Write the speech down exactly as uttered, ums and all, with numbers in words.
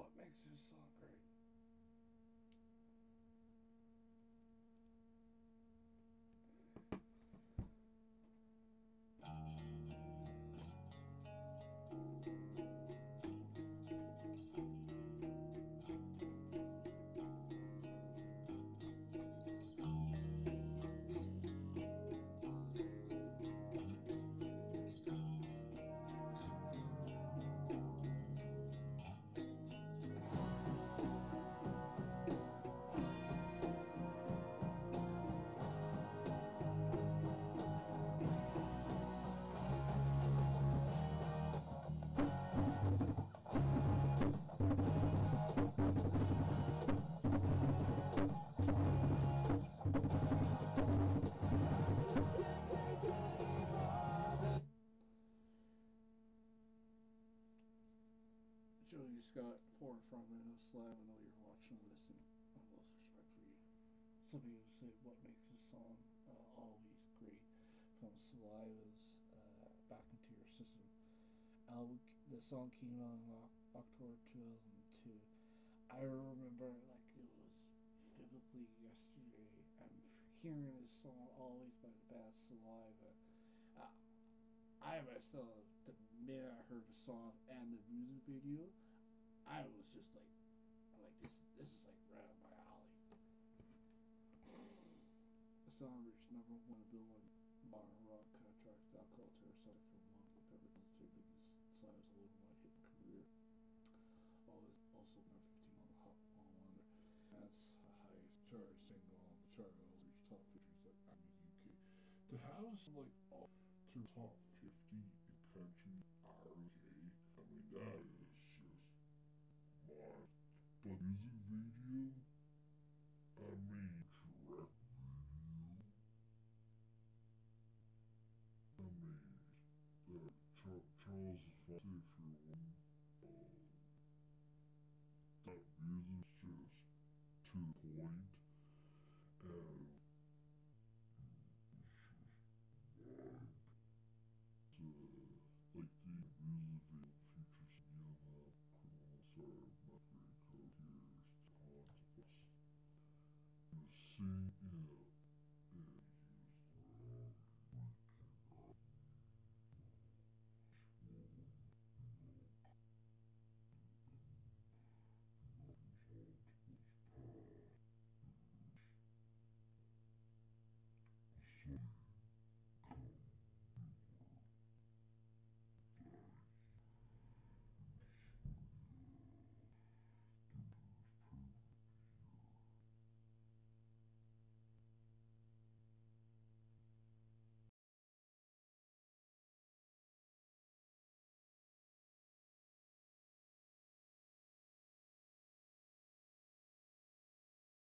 What makes this song great? Joey Scott, four and five minutes Slav. I know you're watching and listening. My most respect for you. Some people say what makes a song uh, always great from Saliva's uh, Back Into Your System album. The song came out in October two thousand two. I remember like it was vividly yesterday. I'm hearing this song always by the band Saliva. Uh, I myself, the minute I heard the song and the music video, I was just like, I'm like this. This is like right up my alley. The song reached number one Billboard modern rock contract alcohol terror subject for one compared with the two biggest Slime's worldwide hit career. Always also number fifteen on the Hot one hundred. That's the highest chart single on the chart. It reached top fifties like in the U K. To have some like all to top fifty in country R K, I mean that is just my. But music video, I mean direct video. I mean, uh, Char- Charles Fontaine, if you're one, uh, that music's just to the point, and uh, like the music video features Young Criminal Star, Mercury, Coheres, Octopus, and the sing, you know,